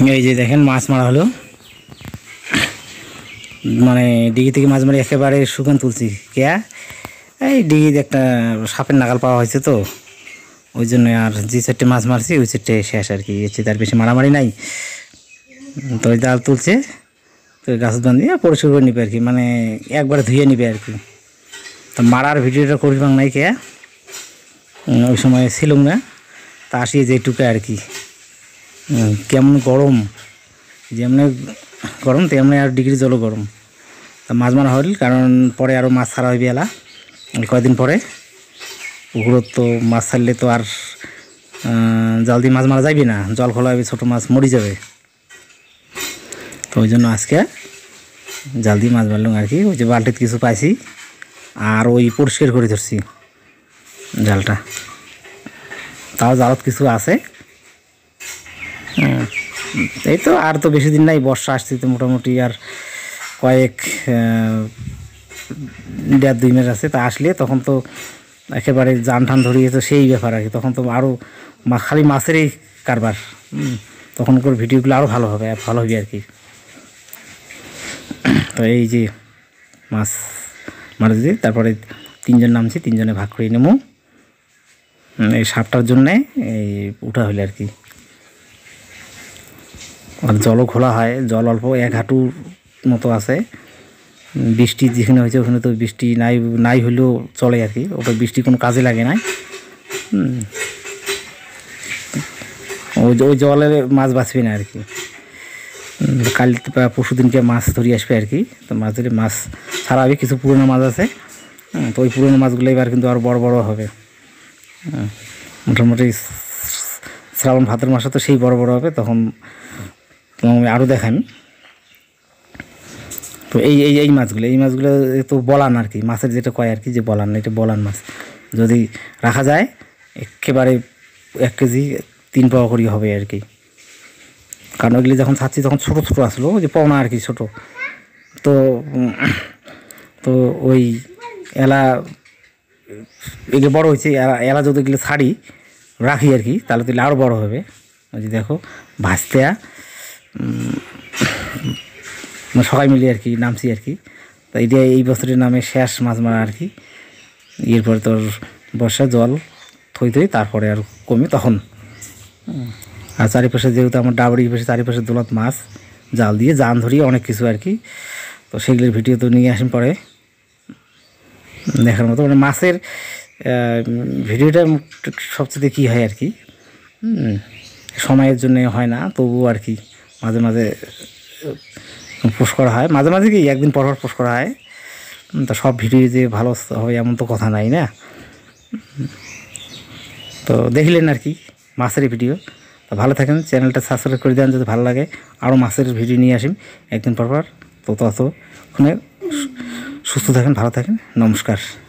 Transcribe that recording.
এই যে দেখেন মাছ মারা হলো, মানে ডিগি থেকে মাছ মারি একেবারে শুকান তুলছি। কেয়া এই ডিগিতে একটা সাপের নাগাল পাওয়া হয়েছে, তো ওই জন্য আর যে চারটে মাছ মারছি ওই চারটে শেষ আর কি। এর তার বেশি মারামারি নাই। তো ওই জাল তুলছে, তো গাছ বান্ধিয়ে পরিষ্কার করে নিবে আর কি, মানে একবারে ধুয়ে নিবে আর কি। তো মারার ভিডিওটা করবাং নাই কে, ওই সময় ছিলুম না, তা আসিয়ে যেটুকু আর কি। কেমন গরম, যেমনি গরম তেমনি আর ডিগ্রি জলও গরম। তা মাছ মারা হইল, কারণ পরে আরও মাছ ছাড়া হইবে এলা কয়েকদিন পরে। পুকুরত তো মাছ ছাড়লে তো আর জাল দিয়ে মাছ মারা যাবে না, জল খোলা হবে, ছোটো মাছ মরি যাবে। তো ওই জন্য আজকে জাল দিয়ে মাছ মারলাম আর কি। ওই যে বালতিতে কিছু পাইছি আর ওই পরিষ্কার করে ধরছি জালটা, তাও জালত কিছু আছে। এই তো আর তো বেশি দিন নাই, বর্ষা আসছে তো মোটামুটি আর কয়েক 1.5-2 মাস আছে। তা আসলে তখন তো একেবারে জান টান ধরিয়ে তো সেই ব্যাপার আর কি। তখন তো আরও খালি মাছেরই কারবার, তখন করে ভিডিওগুলো আরও ভালো হবে আর কি। তো এই যে মাছ মারা দিদি, তারপরে 3জন নামছি, 3জনে ভাগ করে নেবো। এই সাপটার জন্যে এই উঠা হইলে আর কি। আর জলও খোলা হয়, জল অল্প 1 হাঁটুর মতো আছে। বৃষ্টি যেখানে হয়েছে ওখানে তো বৃষ্টি নাই হইলেও চলে আর কি, ওটা বৃষ্টি কোনো কাজে লাগে না। ওই জলে মাছ বাঁচবে না আর কি। কাল পরশু দিনকে মাছ ধরিয়ে আসবে আর কি। তো মাছ ধরে মাছ ছাড়া হবে, কিছু পুরোনো মাছ আছে। তো ওই পুরোনো মাছগুলো এবার কিন্তু আরও বড় বড় হবে। মোটামুটি শ্রাবণ ভাদ্র মাসে তো সেই বড় বড় হবে, তখন আরও দেখান। তো এই মাছগুলো তো বলান আর কি, মাছের যেটা কয় আর কি, যে বলান, এটা বলান মাছ। যদি রাখা যায় একেবারে 1 কেজি 3 পাওয়া করি হবে আর কি। কারণ ওইগুলি যখন ছাড়ছি তখন ছোটো ছোটো আসলো, যে পাওনা আর কি ছোটো। তো ওই এলা এগুলো বড়ো হয়েছে, এলা যদি এগুলো ছাড়ি রাখি আর কি, তাহলে আরও বড়ো হবে। ওই যে দেখো ভাজতে সবাই মিলে আর কি নামছি আর কি। তো এটা এই বছরের নামে শেষ মাছ মারা আর কি। এরপরে তোর বর্ষা জল থই তারপরে আর কমে তখন। আর চারিপাশে যেহেতু আমার ডাবরি পাশে চারিপাশে দোলাত মাছ, জাল দিয়ে জান ধরিয়ে অনেক কিছু আর কি। তো সেগুলোর ভিডিও তো নিয়ে আসেন পরে দেখার মতো। মানে মাছের ভিডিওটা সবচেয়ে কী হয় আর কি, সময়ের জন্য হয় না, তবুও আর কি মাঝে মাঝে পোস্ট করা হয়। মাঝে মাঝে কি একদিন পর পোস্ট করা হয়। তো সব ভিডিও যে ভালো হবে এমন তো কথা নাই না। তো দেখলেন আর কি মাছের ভিডিও। তো ভালো থাকেন, চ্যানেলটা সাবস্ক্রাইব করে দেন যদি ভালো লাগে। আরও মাছের ভিডিও নিয়ে আসেন একদিন পর। তো ততক্ষণে সুস্থ থাকেন, ভালো থাকেন, নমস্কার।